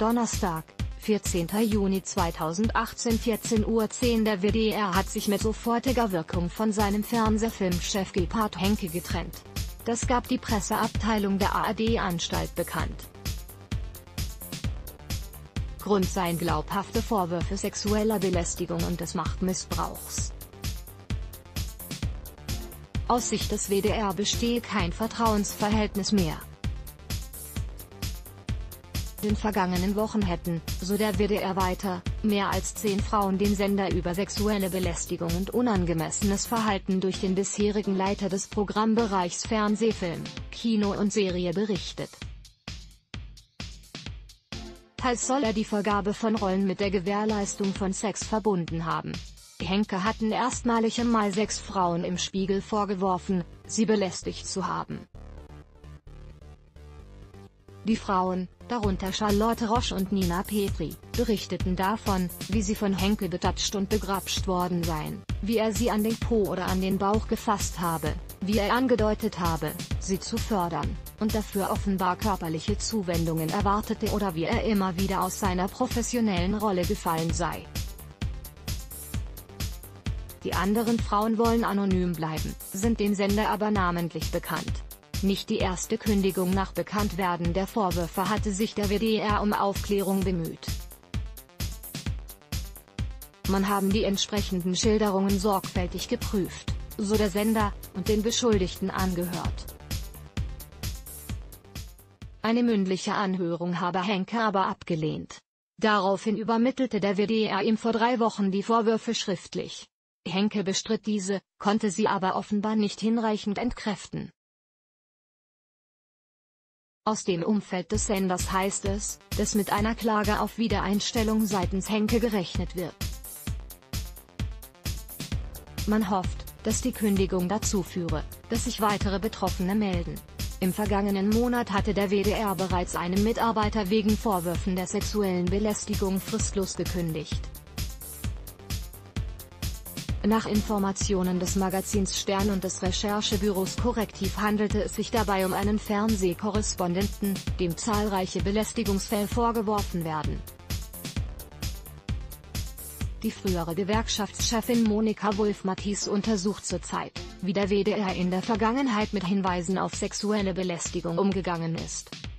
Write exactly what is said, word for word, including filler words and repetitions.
Donnerstag, vierzehnter Juni zweitausendachtzehn vierzehn Uhr zehn. Der W D R hat sich mit sofortiger Wirkung von seinem Fernsehfilmchef Gebhard Henke getrennt. Das gab die Presseabteilung der A R D-Anstalt bekannt. Grund seien glaubhafte Vorwürfe sexueller Belästigung und des Machtmissbrauchs. Aus Sicht des W D R bestehe kein Vertrauensverhältnis mehr. In den vergangenen Wochen hätten, so der W D R weiter, mehr als zehn Frauen den Sender über sexuelle Belästigung und unangemessenes Verhalten durch den bisherigen Leiter des Programmbereichs Fernsehfilm, Kino und Serie berichtet. Teils soll er die Vergabe von Rollen mit der Gewährleistung von Sex verbunden haben. Henke hatten erstmalig im Mai sechs Frauen im Spiegel vorgeworfen, sie belästigt zu haben. Die Frauen, darunter Charlotte Roche und Nina Petri, berichteten davon, wie sie von Henke betatscht und begrapscht worden seien, wie er sie an den Po oder an den Bauch gefasst habe, wie er angedeutet habe, sie zu fördern, und dafür offenbar körperliche Zuwendungen erwartete oder wie er immer wieder aus seiner professionellen Rolle gefallen sei. Die anderen Frauen wollen anonym bleiben, sind dem Sender aber namentlich bekannt. Nicht die erste Kündigung nach Bekanntwerden der Vorwürfe hatte sich der W D R um Aufklärung bemüht. Man haben die entsprechenden Schilderungen sorgfältig geprüft, so der Sender, und den Beschuldigten angehört. Eine mündliche Anhörung habe Henke aber abgelehnt. Daraufhin übermittelte der W D R ihm vor drei Wochen die Vorwürfe schriftlich. Henke bestritt diese, konnte sie aber offenbar nicht hinreichend entkräften. Aus dem Umfeld des Senders heißt es, dass mit einer Klage auf Wiedereinstellung seitens Henke gerechnet wird. Man hofft, dass die Kündigung dazu führe, dass sich weitere Betroffene melden. Im vergangenen Monat hatte der W D R bereits einem Mitarbeiter wegen Vorwürfen der sexuellen Belästigung fristlos gekündigt. Nach Informationen des Magazins Stern und des Recherchebüros Correctiv handelte es sich dabei um einen Fernsehkorrespondenten, dem zahlreiche Belästigungsfälle vorgeworfen werden. Die frühere Gewerkschaftschefin Monika Wulf-Mathies untersucht zurzeit, wie der W D R in der Vergangenheit mit Hinweisen auf sexuelle Belästigung umgegangen ist.